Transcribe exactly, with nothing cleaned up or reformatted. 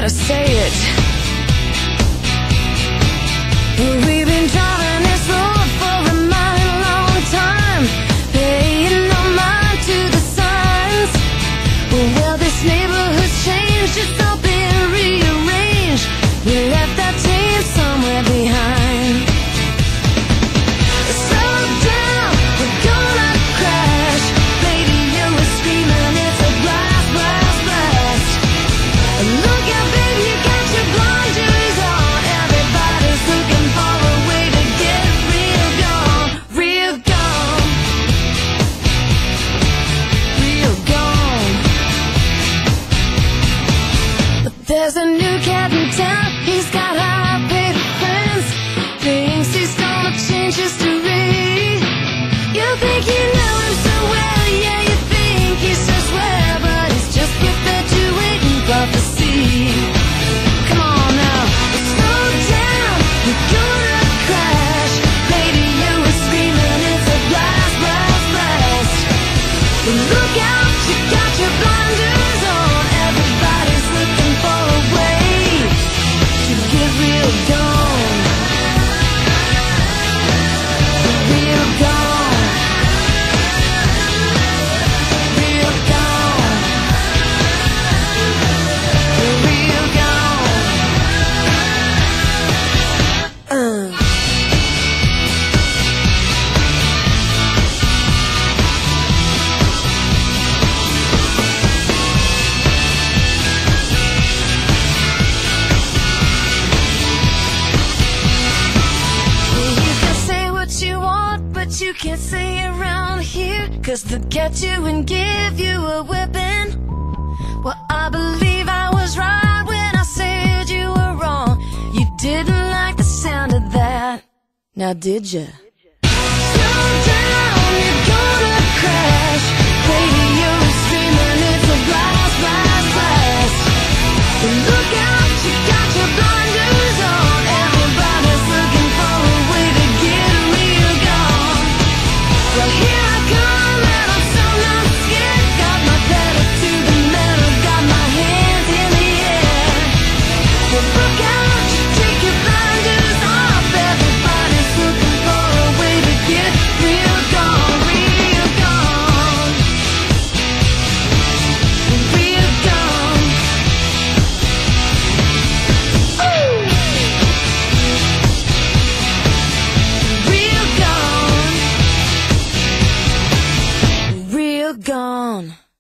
to say it. We've been driving this road for a mighty long time, paying no mind to the signs. Well, this neighborhood's changed, it's all been rearranged. We left that taint somewhere behind. Slow down, we're gonna crash. Baby, you were screaming, it's a blast, blast, blast. Look out, baby, you got your blinders on. Everybody's looking for a way to get real gone, real gone, real gone. But there's a new cat in town, he's got high-paid friends. Thinks he's gonna change history. You think you know him so well, yeah, you think he's so swell, but he's just perpetuating prophecy. Come on now, slow down, you're gonna crash. Lady, you were screaming, it's a blast, blast, blast. Look out, you got your blinders on. Everybody's looking for a way to get real gone, real gone, real gone, real gone. Uh. You can say what you want, but you can't say it around here, 'cause they'll get you and give you a whipping. Well, I believe I was right when I said you were wrong. You didn't like the sound of that, now did ya? Slow down, you're gonna crash. Baby, you're screaming, it's a blast, blast, blast. Look out, you got your blinders on. Everybody's looking for a way to get real gone. Well, here I come, and I'm so not scared. Got my pedal to the metal, got my hands in the air. Well, look out, you take your blinders off. Everybody's looking for a way to get real gone, real gone, real gone. Ooh. Real gone, real gone.